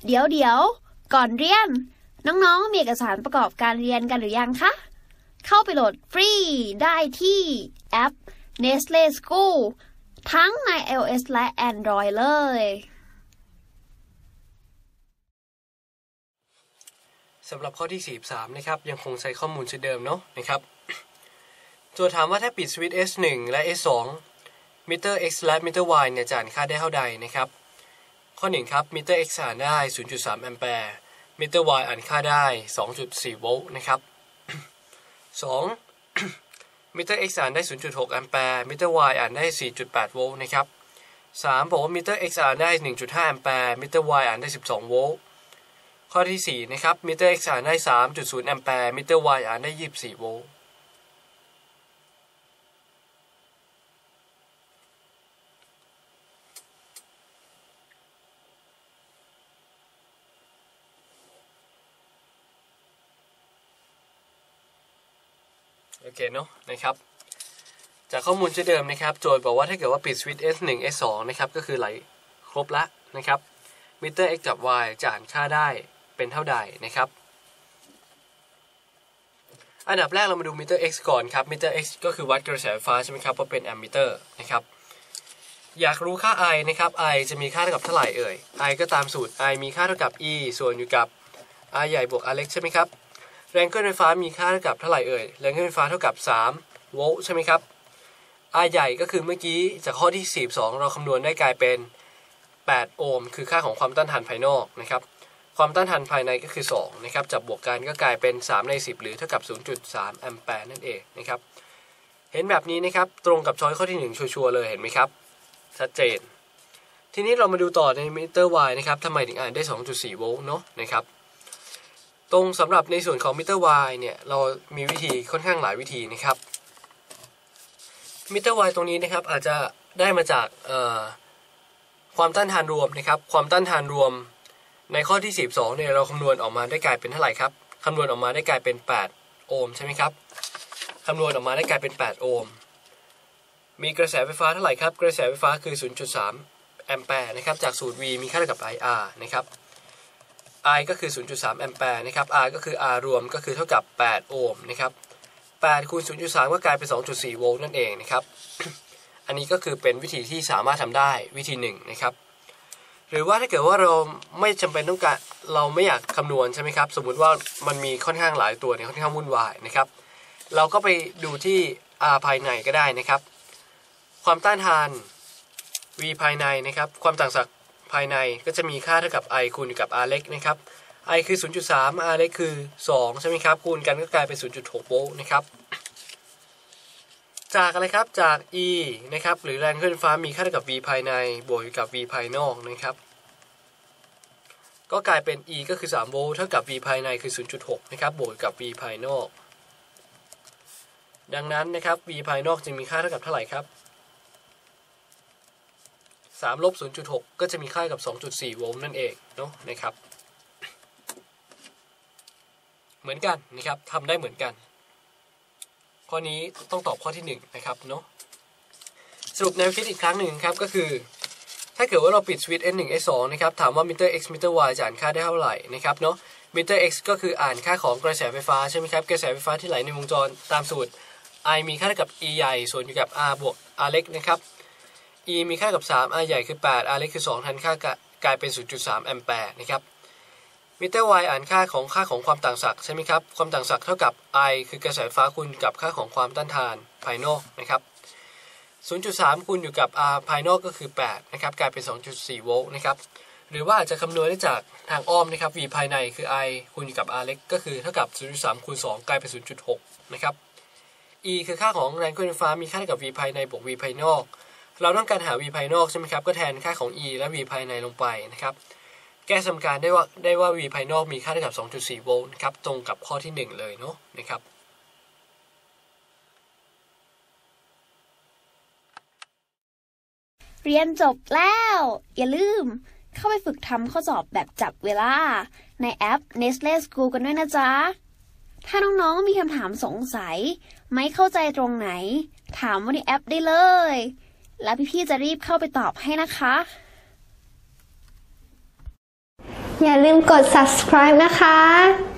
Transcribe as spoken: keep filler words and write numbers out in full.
เดี๋ยวเดี๋ยวก่อนเรียนน้องๆมีเอกสารประกอบการเรียนกันหรือยังคะเข้าไปโหลดฟรีได้ที่แอป Nestle School ทั้งใน iOS และ Android เลยสำหรับข้อที่สี่สิบสามนะครับยังคงใช้ข้อมูลชุดเดิมเนาะนะครับโจทย์ถามว่าถ้าปิดสวิตช์ เอส หนึ่ง และ เอส สอง มิเตอร์ x และมิเตอร์ y เนี่ยจะอ่านค่าได้เท่าใดนะครับข้อหนึ่งครับมิเตอร์ x อ่านได้ ศูนย์จุดสาม แอมแปร์มิเตอร์ y อ่านค่าได้ สองจุดสี่ โวลต์นะครับสอง มิเตอร์ x อ่านได้ ศูนย์จุดหก แอมแปร์มิเตอร์ y อ่านได้ สี่จุดแปด โวลต์นะครับสามบอกว่ามิเตอร์ x อ่านได้ หนึ่งจุดห้า แอมแปร์มิเตอร์ y อ่านได้ สิบสอง โวลต์ข้อที่สี่นะครับมิเตอร์ x อ่านได้ สามจุดศูนย์ แอมแปร์มิเตอร์ y อ่านได้ ยี่สิบสี่ โวลต์โอเคเนาะนะครับจากข้อมูลเช่นเดิมนะครับโจทย์บอกว่าถ้าเกิดว่าปิดสวิตช์ เอส หนึ่ง เอส สอง นะครับก็คือไหลครบละนะครับมิเตอร์ x กับ y จะอ่านค่าได้เป็นเท่าใดนะครับอันดับแรกเรามาดูมิเตอร์ x ก่อนครับมิเตอร์ x ก็คือวัดกระแสไฟฟ้าใช่ไหมครับเพราะเป็นแอมมิเตอร์นะครับอยากรู้ค่า I นะครับ I จะมีค่าเท่ากับเท่าไหร่เอ่ย I ก็ตามสูตร I มีค่าเท่ากับ E ส่วนอยู่กับ R ใหญ่บวก R เล็กใช่ไหมครับแรงเคลื่อนไฟฟ้ามีค่าเท่ากับเท่าไหร่เอ่ยแรงเคลื่อนไฟฟ้าเท่ากับสามโวลต์ใช่ไหมครับ R ใหญ่ก็คือเมื่อกี้จากข้อที่สี่สิบสองเราคำนวณได้กลายเป็นแปดโอห์มคือค่าของความต้านทานภายนอกนะครับความต้านทานภายในก็คือสองนะครับจับบวกกันก็กลายเป็นสามในสิบหรือเท่ากับ ศูนย์จุดสาม แอมแปร์นั่นเองนะครับเห็นแบบนี้นะครับตรงกับช้อยข้อที่หนึ่งชัวร์ๆเลยเห็นไหมครับชัดเจนทีนี้เรามาดูต่อในมิเตอร์ y นะครับทำไมถึงอ่านได้ สองจุดสี่ โวลต์เนาะนะครับตรงสำหรับในส่วนของมิเตอร์ y เนี่ยเรามีวิธีค่อนข้างหลายวิธีนะครับมิเตอร์ y ตรงนี้นะครับอาจจะได้มาจากความต้านทานรวมนะครับความต้านทานรวมในข้อที่สี่สิบสองเนี่ยเราคำนวณออกมาได้กลายเป็นเท่าไหร่ครับคำนวณออกมาได้กลายเป็นแปดโอห์มใช่ไหมครับคำนวณออกมาได้กลายเป็นแปดโอห์มมีกระแสไฟฟ้าเท่าไหร่ครับกระแสไฟฟ้าคือ ศูนย์จุดสาม แอมแปร์นะครับจากสูตร V มีค่าเท่ากับ ไอ อาร์ นะครับ I ก็คือ ศูนย์จุดสาม แอมแปร์นะครับ R ก็คือ R รวมก็คือเท่ากับแปดโอห์มนะครับแปดคูณ ศูนย์จุดสาม ก็กลายเป็น สองจุดสี่ โวลต์นั่นเองนะครับ อันนี้ก็คือเป็นวิธีที่สามารถทำได้วิธีหนึ่งนะครับหรือว่าถ้าเกิดว่าเราไม่จำเป็นต้องการเราไม่อยากคำนวณใช่ไหมครับสมมุติว่ามันมีค่อนข้างหลายตัวเนี่ยค่อนข้างวุ่นวายนะครับเราก็ไปดูที่ R ภายในก็ได้นะครับความต้านทาน V ภายในนะครับความต่างศักย์ภายในก็จะมีค่าเท่ากับ I คูณกับ R เล็กนะครับ I คือ ศูนย์จุดสาม R เล็กคือสองใช่ไหมครับคูณกันก็กลายเป็น ศูนย์จุดหก โวลต์นะครับจากอะไรครับจาก E นะครับหรือแรงเคลื่อนไฟฟ้ามีค่าเท่ากับ V ภายในบวกกับ V ภายนอกนะครับก็กลายเป็น E ก็คือสามโวลต์เท่ากับ V ภายในคือ ศูนย์จุดหก นะครับบวกกับ V ภายนอกดังนั้นนะครับ V ภายนอกจึงมีค่าเท่ากับเท่าไหร่ครับสามลบ ศูนย์จุดหก ก็จะมีค่ากับ สองจุดสี่ โวลต์นั่นเองเนาะนะครับเหมือนกันนะครับทำได้เหมือนกันข้อนี้ต้องตอบข้อที่หนึ่งนะครับเนาะสรุปแนวคิดอีกครั้งหนึ่งครับก็คือถ้าเกิดว่าเราปิดสวิตช์ เอส หนึ่ง เอส สอง นะครับถามว่ามิเตอร์ x มิเตอร์ y จะอ่านค่าได้เท่าไหร่นะครับเนาะมิเตอร์ x ก็คืออ่านค่าของกระแสไฟฟ้าใช่ไหมครับกระแสไฟฟ้าที่ไหลในวงจรตามสูตร I มีค่าเท่ากับ E ใหญ่ส่วนอยู่กับ R บวก R เล็กนะครับ E มีค่ากับสาม R ใหญ่คือแปด R เล็กคือสองแทนค่ากลายเป็น ศูนย์จุดสาม แอมแปร์นะครับมิเตอร์ y อ่านค่าของค่าของความต่างศักย์ใช่ไหมครับความต่างศักย์เท่ากับ I คือกระแสไฟฟ้าคูณกับค่าของความต้านทานภายนอกนะครับ ศูนย์จุดสาม คูณอยู่กับ R ภายนอกก็คือแปดนะครับกลายเป็น สองจุดสี่ โวลต์นะครับหรือว่าอาจจะคำนวณได้จากทางอ้อมนะครับ V ภายในคือ I คูณอยู่กับ R เล็กก็คือเท่ากับ ศูนย์จุดสาม คูณสองกลายเป็น ศูนย์จุดหก นะครับ E คือค่าของแรงเคลื่อนไฟฟ้ามีค่าเท่ากับ V ภายในบวก V ภายนอกเราต้องการหา V ภายนอกใช่ไหมครับก็แทนค่าของ E และ V ภายในลงไปนะครับแก้สมการได้ว่าได้ว่า V ภายนอกมีค่าเท่ากับ สองจุดสี่ โวลต์นะครับตรงกับข้อที่หนึ่งเลยเนาะนะครับเรียนจบแล้วอย่าลืมเข้าไปฝึกทำข้อสอบแบบจับเวลาในแอป Nestle School กันด้วยนะจ๊ะถ้าน้องๆมีคำถามสงสัยไม่เข้าใจตรงไหนถามว่าในแอปได้เลยแล้วพี่ๆจะรีบเข้าไปตอบให้นะคะอย่าลืมกด ซับสไครบ์ นะคะ